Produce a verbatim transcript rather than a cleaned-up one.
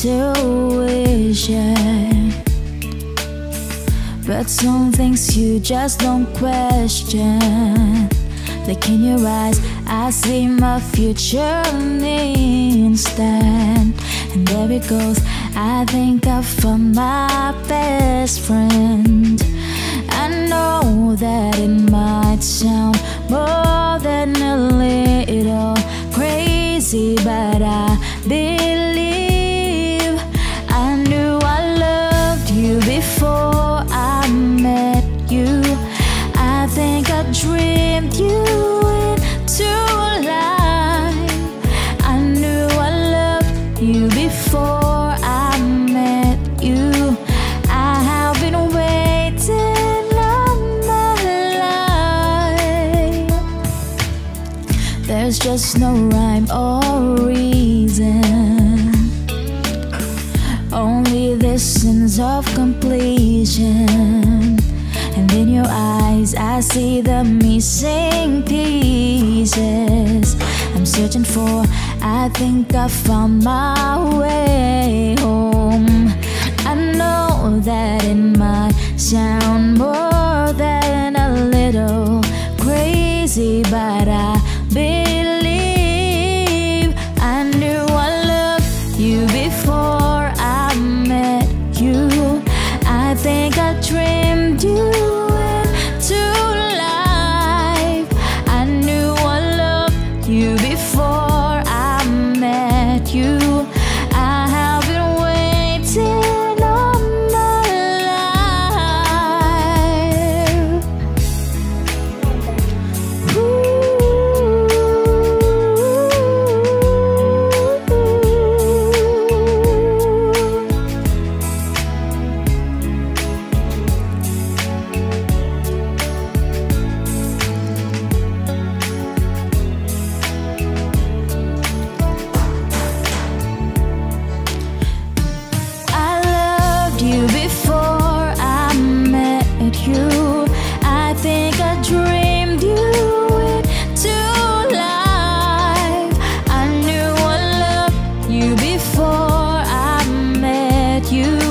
intuition, but some things you just don't question. Look in your eyes, I see my future in the instant. And there it goes, I think I found my best friend. I know that it might sound more than a little crazy, but I believe I knew I loved you before I met you. I think I dreamed you into life. I knew I loved you before I met you. I have been waiting all my life. There's just no rhyme or reason, only the sense of completion. And in your eyes I see the missing pieces I'm searching for. I think I found my way home. I know that it might sound more than a little crazy, but I believe I knew I loved you before I met you. I think I dreamed you into life. I knew I loved you before I met you. I have been waiting all my life. You before I met you. I think I dreamed you into life. I knew I loved you before I met you.